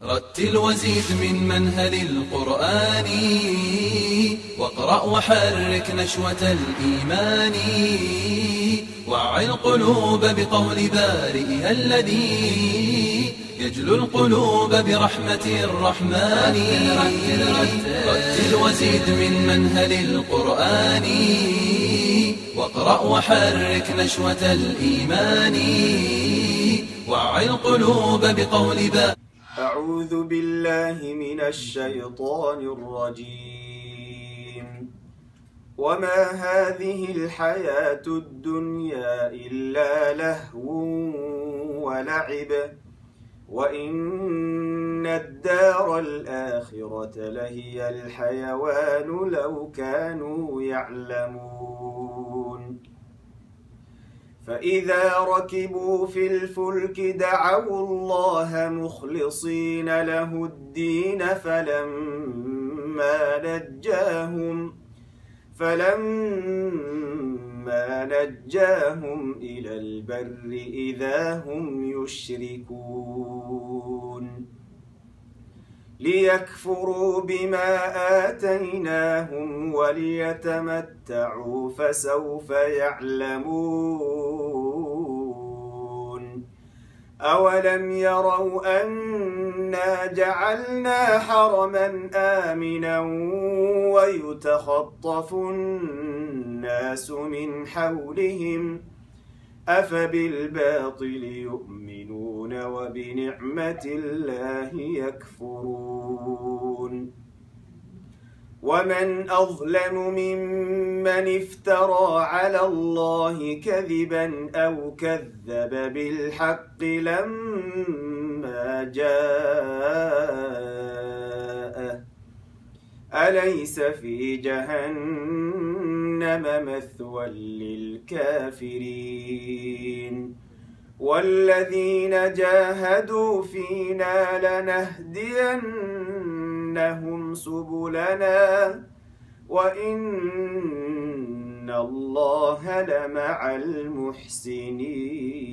رتل وزيد من منهل القرآن، واقرأ وحرك نشوة الإيمان، وعي القلوب بقول بارئها الذي يجلو القلوب برحمة الرحمن. رتل وزيد من منهل القرآن، واقرأ وحرك نشوة الإيمان، وعي القلوب بقول بارئها. أعوذ بالله من الشيطان الرجيم. وما هذه الحياة الدنيا إلا لهو ولعب، وإن الدار الآخرة لهي الحيوان لو كانوا يعلمون. فإذا ركبوا في الفلك دعوا الله مخلصين له الدين فلما نجاهم إلى البر إذا هم يشركون. ليكفروا بما آتيناهم وليتمتعوا فسوف يعلمون. أولم يروا أنا جعلنا حرما آمنا ويتخطف الناس من حولهم أفبالباطل يؤمنون وبنعمة الله يكفرون. ومن أظلم ممن افترى على الله كذبا أو كذب بالحق لما جاءه أليس في جهنم مثوى للكافرين. والذين جاهدوا فينا لنهدينهم سبلنا وإن الله لمع المحسنين.